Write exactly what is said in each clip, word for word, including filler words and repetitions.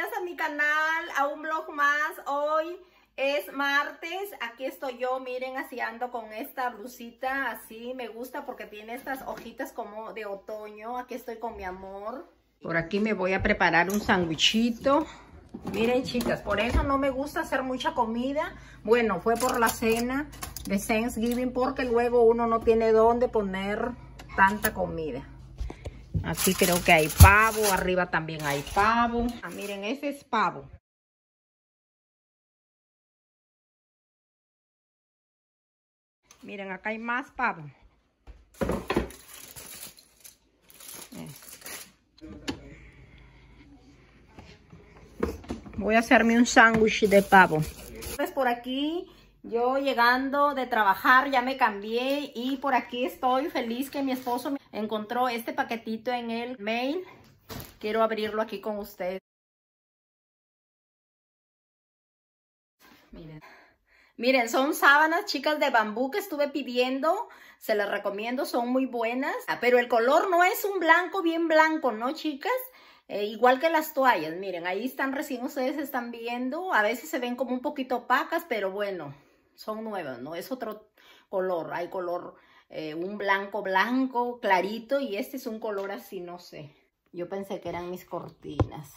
bienvenidas a mi canal, a un vlog más. Hoy es martes, aquí estoy yo, miren, así ando con esta blusita, así me gusta porque tiene estas hojitas como de otoño. Aquí estoy con mi amor. Por aquí me voy a preparar un sándwichito. Miren, chicas, por eso no me gusta hacer mucha comida. Bueno, fue por la cena de Thanksgiving, porque luego uno no tiene dónde poner tanta comida. Aquí creo que hay pavo, arriba también hay pavo. Ah, miren, ese es pavo. Miren, acá hay más pavo. Eh. Voy a hacerme un sándwich de pavo. Pues por aquí, yo llegando de trabajar, ya me cambié y por aquí estoy feliz que mi esposo me encontró este paquetito en el mail. Quiero abrirlo aquí con ustedes. Miren. Miren, son sábanas, chicas, de bambú que estuve pidiendo. Se las recomiendo, son muy buenas. Pero el color no es un blanco bien blanco, ¿no, chicas? Eh, igual que las toallas, miren, ahí están recién, ustedes están viendo. A veces se ven como un poquito opacas, pero bueno, son nuevas, ¿no? Es otro color, hay color, eh, un blanco blanco clarito y este es un color así, no sé. Yo pensé que eran mis cortinas.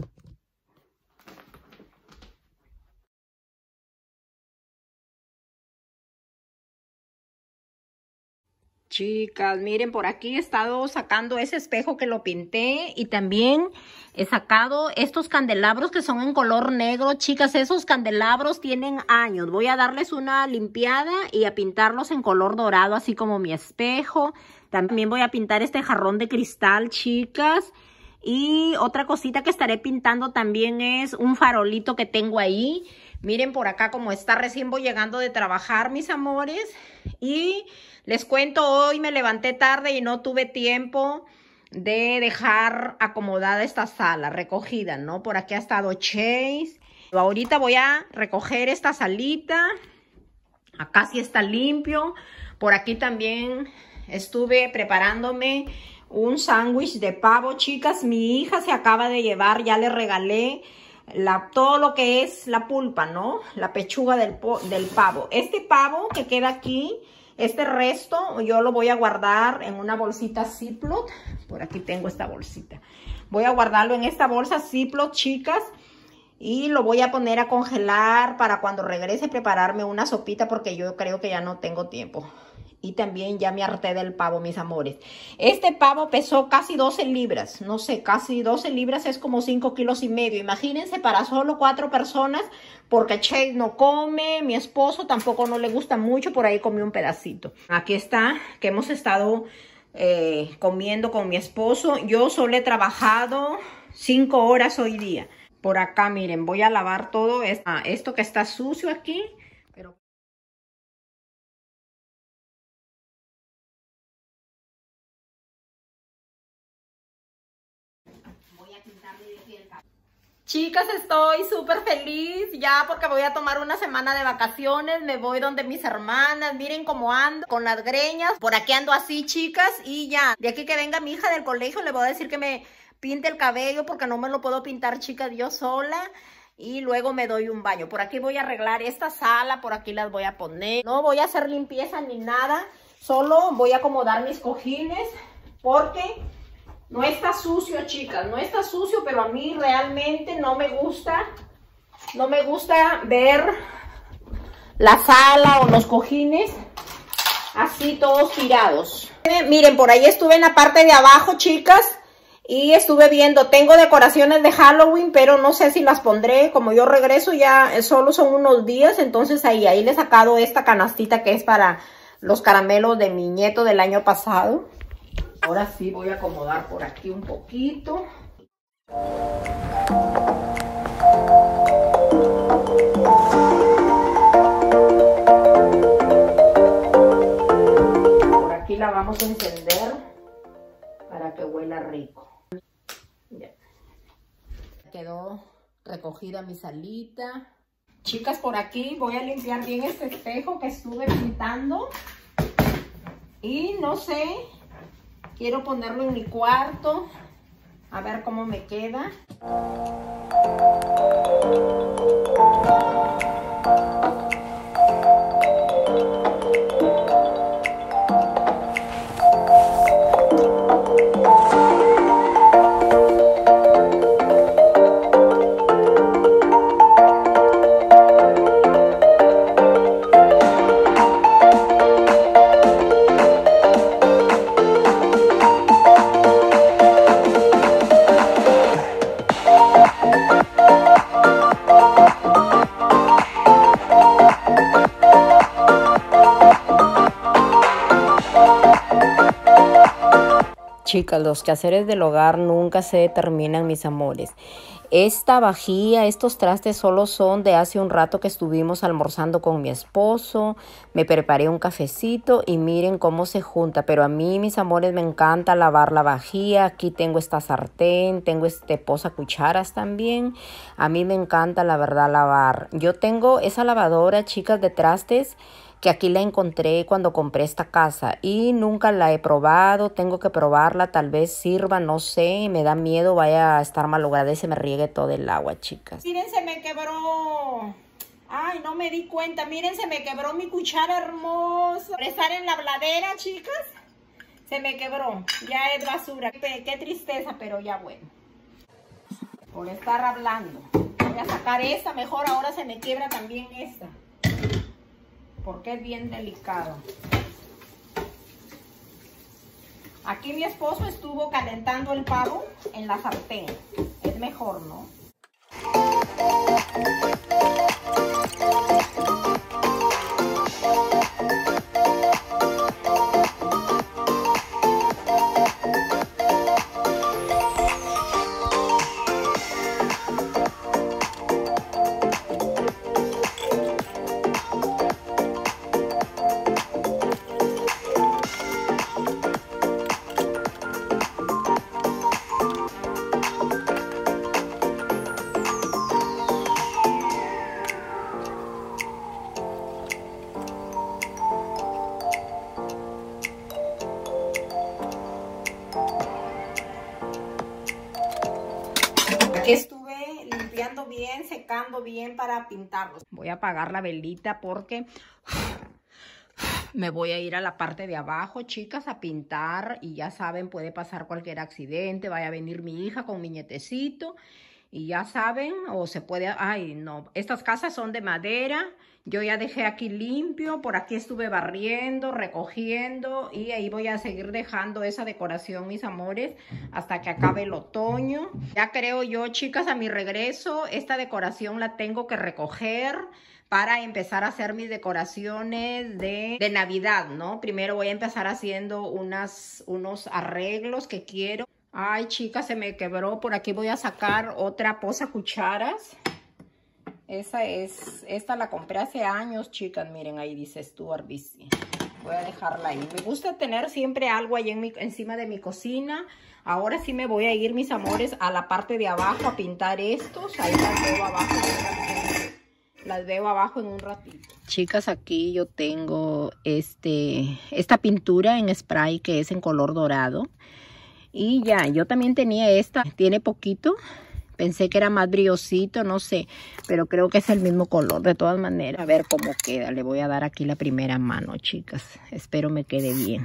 Chicas, miren, por aquí he estado sacando ese espejo que lo pinté y también he sacado estos candelabros que son en color negro. Chicas, esos candelabros tienen años. Voy a darles una limpiada y a pintarlos en color dorado, así como mi espejo. También voy a pintar este jarrón de cristal, chicas. Y otra cosita que estaré pintando también es un farolito que tengo ahí. Miren por acá como está, recién voy llegando de trabajar, mis amores. Y les cuento, hoy me levanté tarde y no tuve tiempo de dejar acomodada esta sala, recogida, ¿no? Por aquí ha estado Chase. Ahorita voy a recoger esta salita. Acá sí está limpio. Por aquí también estuve preparándome un sándwich de pavo, chicas. Mi hija se acaba de llevar, ya le regalé la, todo lo que es la pulpa, ¿no? La pechuga del, del pavo. Este pavo que queda aquí, este resto, yo lo voy a guardar en una bolsita Ziploc. Por aquí tengo esta bolsita. Voy a guardarlo en esta bolsa Ziploc, chicas. Y lo voy a poner a congelar para cuando regrese prepararme una sopita, porque yo creo que ya no tengo tiempo. Y también ya me harté del pavo, mis amores. Este pavo pesó casi doce libras. No sé, casi doce libras es como cinco kilos y medio. Imagínense, para solo cuatro personas. Porque Chase no come, mi esposo tampoco no le gusta mucho. Por ahí comí un pedacito. Aquí está, que hemos estado eh, comiendo con mi esposo. Yo solo he trabajado cinco horas hoy día. Por acá, miren, voy a lavar todo esto, esto que está sucio aquí. Pero chicas, estoy súper feliz ya porque voy a tomar una semana de vacaciones. Me voy donde mis hermanas. Miren cómo ando con las greñas. Por aquí ando así, chicas. Y ya, de aquí que venga mi hija del colegio, le voy a decir que me pinte el cabello porque no me lo puedo pintar, chicas, yo sola. Y luego me doy un baño. Por aquí voy a arreglar esta sala. Por aquí las voy a poner. No voy a hacer limpieza ni nada. Solo voy a acomodar mis cojines porque no está sucio, chicas, no está sucio, pero a mí realmente no me gusta, no me gusta ver la sala o los cojines así todos tirados. Miren, por ahí estuve en la parte de abajo, chicas, y estuve viendo, tengo decoraciones de Halloween, pero no sé si las pondré. Como yo regreso ya, solo son unos días, entonces ahí, ahí le he sacado esta canastita que es para los caramelos de mi nieto del año pasado. Ahora sí voy a acomodar por aquí un poquito. Por aquí la vamos a encender para que huela rico. Ya. Quedó recogida mi salita. Chicas, por aquí voy a limpiar bien este espejo que estuve pintando. Y no sé, quiero ponerlo en mi cuarto. A ver cómo me queda. Chicas, los quehaceres del hogar nunca se determinan, mis amores. Esta vajilla, estos trastes solo son de hace un rato que estuvimos almorzando con mi esposo. Me preparé un cafecito y miren cómo se junta. Pero a mí, mis amores, me encanta lavar la vajilla. Aquí tengo esta sartén, tengo este posacucharas también. A mí me encanta, la verdad, lavar. Yo tengo esa lavadora, chicas, de trastes, que aquí la encontré cuando compré esta casa y nunca la he probado. Tengo que probarla, tal vez sirva, no sé, me da miedo vaya a estar malograda y se me riegue todo el agua, chicas. Miren, se me quebró. Ay, no me di cuenta. Miren, se me quebró mi cuchara hermosa. Por estar en la bladera, chicas, se me quebró. Ya es basura. Qué, qué tristeza, pero ya bueno. Por estar hablando. Voy a sacar esta, mejor ahora se me quiebra también esta, porque es bien delicado. Aquí mi esposo estuvo calentando el pavo en la sartén. Es mejor, ¿no? Aquí estuve limpiando bien, secando bien para pintarlos. Voy a apagar la velita porque me voy a ir a la parte de abajo, chicas, a pintar. Y ya saben, puede pasar cualquier accidente. Vaya a venir mi hija con mi nietecito. Y ya saben, o se puede... Ay, no. Estas casas son de madera. Yo ya dejé aquí limpio. Por aquí estuve barriendo, recogiendo. Y ahí voy a seguir dejando esa decoración, mis amores, hasta que acabe el otoño. Ya creo yo, chicas, a mi regreso, esta decoración la tengo que recoger para empezar a hacer mis decoraciones de, de Navidad, ¿no? Primero voy a empezar haciendo unas, unos arreglos que quiero. Ay, chicas, se me quebró. Por aquí voy a sacar otra posacucharas. Esa es, esta la compré hace años, chicas. Miren, ahí dice Stuart Busy. Voy a dejarla ahí. Me gusta tener siempre algo ahí en mi, encima de mi cocina. Ahora sí me voy a ir, mis amores, a la parte de abajo a pintar estos. Ahí las veo abajo. Las veo abajo en un ratito. Chicas, aquí yo tengo este, esta pintura en spray que es en color dorado. Y ya, yo también tenía esta, tiene poquito, pensé que era más brillosito, no sé, pero creo que es el mismo color, de todas maneras. A ver cómo queda, le voy a dar aquí la primera mano, chicas, espero me quede bien.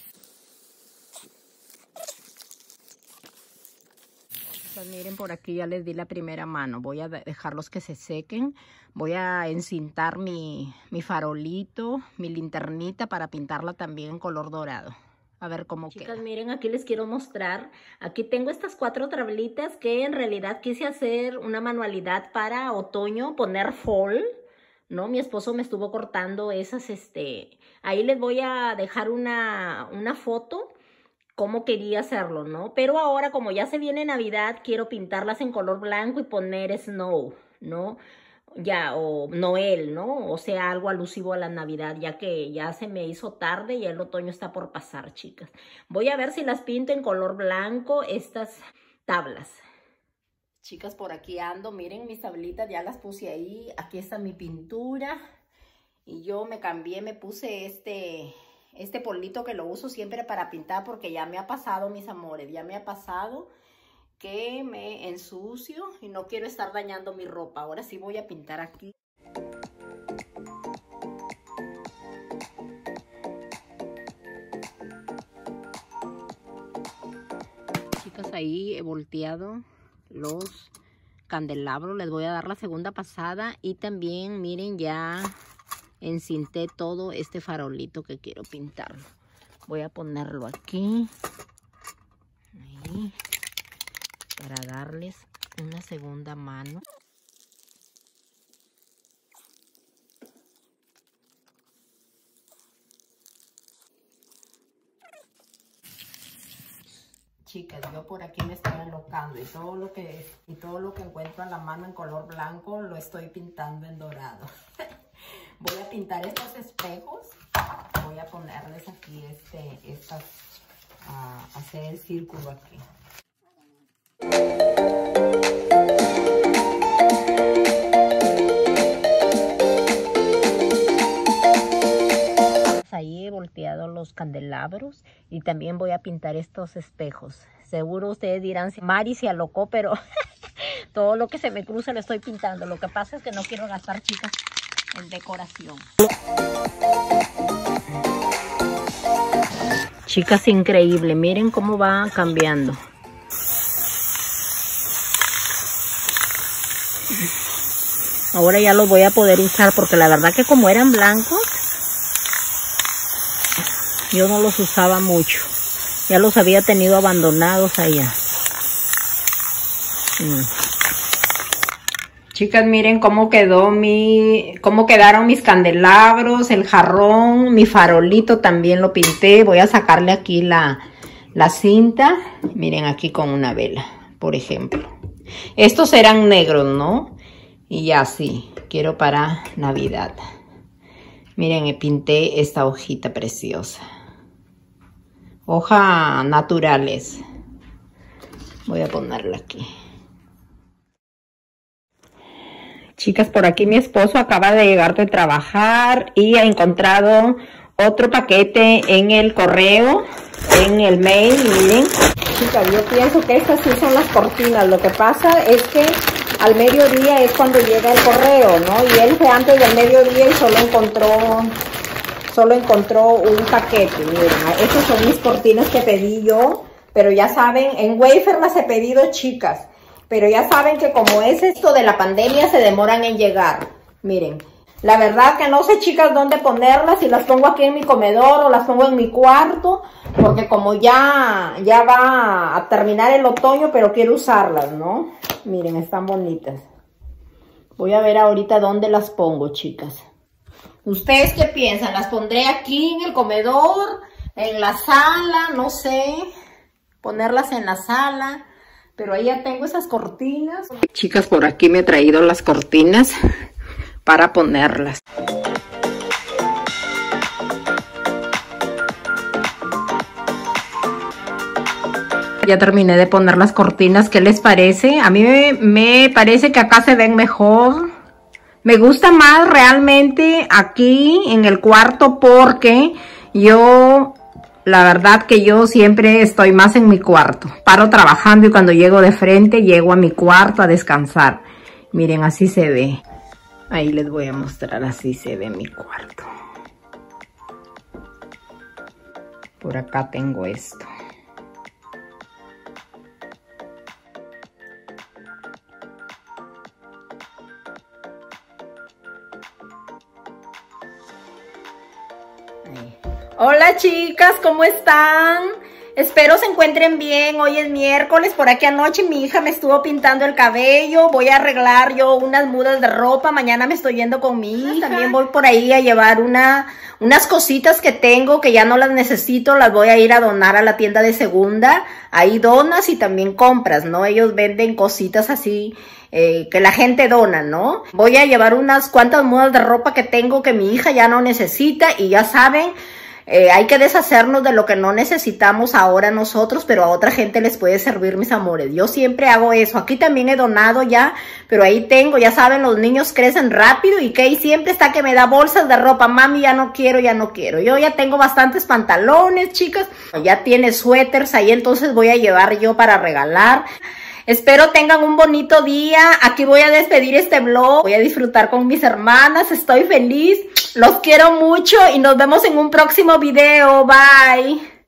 Chicas, miren, por aquí ya les di la primera mano, voy a dejarlos que se sequen, voy a encintar mi, mi farolito, mi linternita para pintarla también en color dorado. A ver cómo queda. Chicas, miren, aquí les quiero mostrar. Aquí tengo estas cuatro tablitas que en realidad quise hacer una manualidad para otoño, poner fall, ¿no? Mi esposo me estuvo cortando esas, este... Ahí les voy a dejar una, una foto cómo quería hacerlo, ¿no? Pero ahora, como ya se viene Navidad, quiero pintarlas en color blanco y poner snow, ¿no? Ya, o Noel, ¿no? O sea, algo alusivo a la Navidad, ya que ya se me hizo tarde y el otoño está por pasar, chicas. Voy a ver si las pinto en color blanco, estas tablas. Chicas, por aquí ando, miren mis tablitas, ya las puse ahí. Aquí está mi pintura. Y yo me cambié, me puse este, este polvito que lo uso siempre para pintar porque ya me ha pasado, mis amores, ya me ha pasado que me ensucio y no quiero estar dañando mi ropa. Ahora sí voy a pintar aquí. Chicas, ahí he volteado los candelabros. Les voy a dar la segunda pasada y también miren, ya encinté todo este farolito que quiero pintar. Voy a ponerlo aquí. Ahí. Para darles una segunda mano. Chicas, yo por aquí me estoy alocando y todo lo que y todo lo que encuentro a la mano en color blanco lo estoy pintando en dorado. Voy a pintar estos espejos. Voy a ponerles aquí este, estas, uh, hacer el círculo aquí. Ahí he volteado los candelabros y también voy a pintar estos espejos. Seguro ustedes dirán, Mari se alocó, pero todo lo que se me cruza lo estoy pintando. Lo que pasa es que no quiero gastar, chicas, en decoración. Chicas, increíble. Miren cómo va cambiando. Ahora ya los voy a poder usar porque la verdad que como eran blancos, yo no los usaba mucho. Ya los había tenido abandonados allá. Mm. Chicas, miren cómo quedó mi, cómo quedaron mis candelabros, el jarrón, mi farolito también lo pinté. Voy a sacarle aquí la, la cinta. Miren aquí con una vela, por ejemplo. Estos eran negros, ¿no? Y ya sí, quiero para Navidad. Miren, me pinté esta hojita preciosa. Hoja naturales. Voy a ponerla aquí. Chicas, por aquí mi esposo acaba de llegar de trabajar y ha encontrado otro paquete en el correo, en el mail. Miren, chicas, yo pienso que estas sí son las cortinas. Lo que pasa es que al mediodía es cuando llega el correo, ¿no? Y él fue antes del mediodía y solo encontró, solo encontró un paquete. Miren, estas son mis cortinas que pedí yo, pero ya saben, en Wayfair las he pedido, chicas. Pero ya saben que como es esto de la pandemia, se demoran en llegar. Miren, la verdad que no sé, chicas, dónde ponerlas. Si las pongo aquí en mi comedor o las pongo en mi cuarto. Porque como ya, ya va a terminar el otoño, pero quiero usarlas, ¿no? Miren, están bonitas. Voy a ver ahorita dónde las pongo, chicas. ¿Ustedes qué piensan? ¿Las pondré aquí en el comedor? ¿En la sala? No sé. Ponerlas en la sala. Pero ahí ya tengo esas cortinas. Chicas, por aquí me he traído las cortinas para ponerlas. Ya terminé de poner las cortinas. ¿Qué les parece? A mí me, me parece que acá se ven mejor. Me gusta más realmente aquí en el cuarto porque yo... La verdad que yo siempre estoy más en mi cuarto. Paro trabajando y cuando llego de frente, llego a mi cuarto a descansar. Miren, así se ve. Ahí les voy a mostrar, así se ve mi cuarto. Por acá tengo esto. Ahí. Hola chicas, ¿cómo están? Espero se encuentren bien. Hoy es miércoles. Por aquí anoche mi hija me estuvo pintando el cabello. Voy a arreglar yo unas mudas de ropa. Mañana me estoy yendo con mi hija. También voy por ahí a llevar una, unas cositas que tengo que ya no las necesito. Las voy a ir a donar a la tienda de segunda. Ahí donas y también compras, ¿no? Ellos venden cositas así eh, que la gente dona, ¿no? Voy a llevar unas cuantas mudas de ropa que tengo que mi hija ya no necesita y ya saben... Eh, hay que deshacernos de lo que no necesitamos ahora nosotros, pero a otra gente les puede servir, mis amores. Yo siempre hago eso. Aquí también he donado ya, pero ahí tengo, ya saben, los niños crecen rápido y Kay siempre está que me da bolsas de ropa. Mami, ya no quiero, ya no quiero. Yo ya tengo bastantes pantalones, chicas. Ya tiene suéteres ahí, entonces voy a llevar yo para regalar. Espero tengan un bonito día. Aquí voy a despedir este vlog. Voy a disfrutar con mis hermanas. Estoy feliz. Los quiero mucho y nos vemos en un próximo video. Bye.